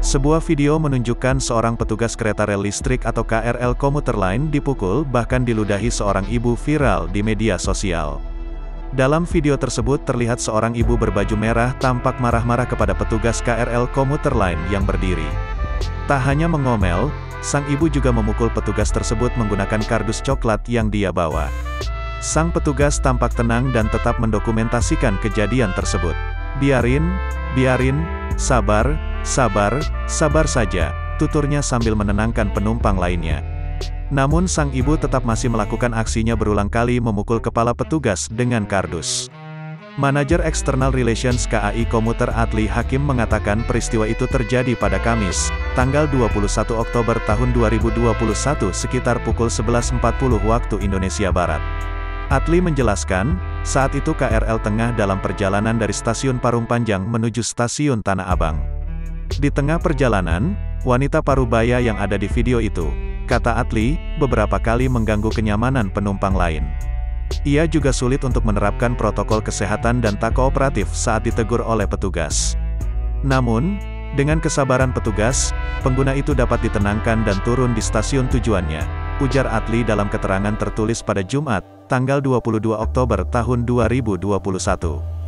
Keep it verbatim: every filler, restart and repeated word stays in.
Sebuah video menunjukkan seorang petugas kereta rel listrik atau K R L komuter lain dipukul bahkan diludahi seorang ibu viral di media sosial. Dalam video tersebut terlihat seorang ibu berbaju merah tampak marah-marah kepada petugas K R L komuter lain yang berdiri. Tak hanya mengomel, sang ibu juga memukul petugas tersebut menggunakan kardus coklat yang dia bawa. Sang petugas tampak tenang dan tetap mendokumentasikan kejadian tersebut. "Biarin, biarin, sabar, sabar, sabar saja," tuturnya sambil menenangkan penumpang lainnya. Namun sang ibu tetap masih melakukan aksinya berulang kali memukul kepala petugas dengan kardus. Manajer External Relations K A I Komuter Adli Hakim mengatakan peristiwa itu terjadi pada Kamis, tanggal dua puluh satu Oktober tahun dua ribu dua puluh satu sekitar pukul sebelas empat puluh waktu Indonesia Barat. Adli menjelaskan, saat itu K R L tengah dalam perjalanan dari stasiun Parung Panjang menuju stasiun Tanah Abang. Di tengah perjalanan, wanita parubaya yang ada di video itu, kata Adli, beberapa kali mengganggu kenyamanan penumpang lain. Ia juga sulit untuk menerapkan protokol kesehatan dan tak kooperatif saat ditegur oleh petugas. Namun, dengan kesabaran petugas, pengguna itu dapat ditenangkan dan turun di stasiun tujuannya, ujar Adli dalam keterangan tertulis pada Jumat, tanggal dua puluh dua Oktober tahun dua ribu dua puluh satu.